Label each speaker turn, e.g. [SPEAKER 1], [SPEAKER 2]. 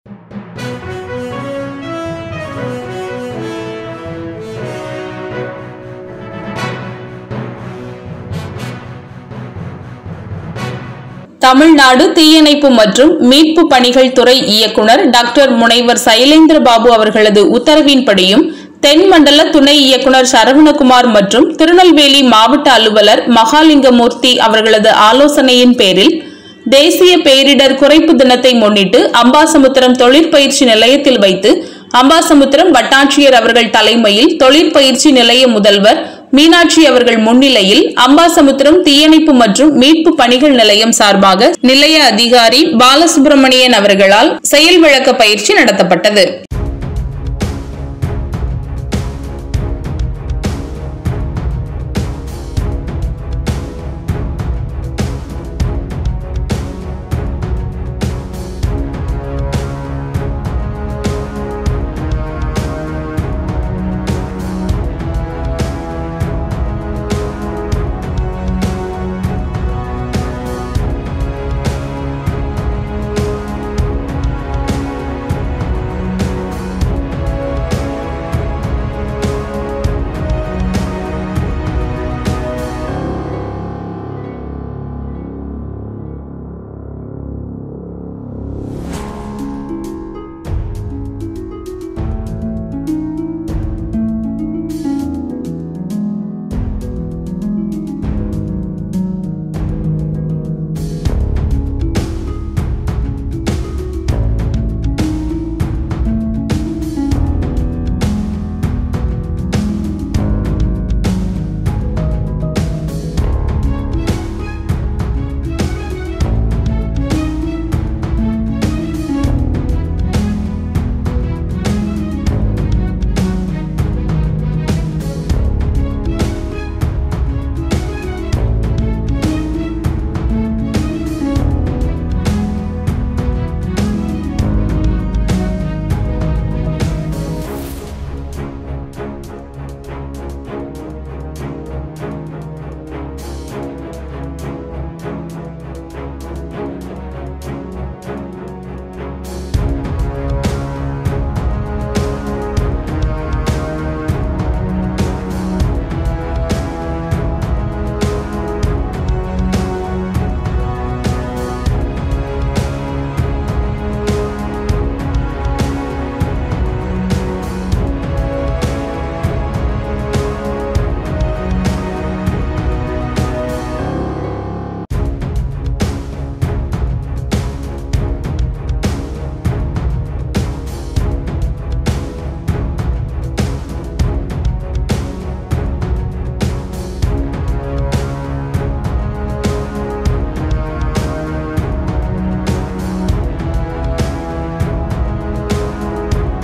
[SPEAKER 1] தமிழ்நாடு தீயணைப்பு மற்றும் மீட்பு பணிகள் துறை இயக்குனர் டாக்டர் முனைவர் சைலேந்திர பாபு அவர்களது உத்தரவின்படியும் தென்மண்டல துணை இயக்குனர் சரவணகுமார் மற்றும் திருநெல்வேலி மாவட்ட அலுவலர் மகாலிங்கமூர்த்தி அவர்களது ஆலோசனையின் பேரில் தேசிய பேரிடர் குறைப்பு தினத்தை முன்னிட்டு அம்பாசமுத்திரம் தொழிற்பயிற்சி நிலையத்தில் வைத்து அம்பாசமுத்திரம் வட்டாட்சியர் அவர்கள் தலைமையில் தொழிற்பயிற்சி நிலைய முதல்வர் மீனாட்சி அவர்கள் முன்னிலையில் அம்பாசமுத்திரம் தீயணைப்பு மற்றும் மீட்பு பணிகள் நிலையம் சார்பாக நிலைய அதிகாரி பாலசுப்ரமணியன் அவர்களால் செயல் விளக்க பயிற்சி நடத்தப்பட்டது.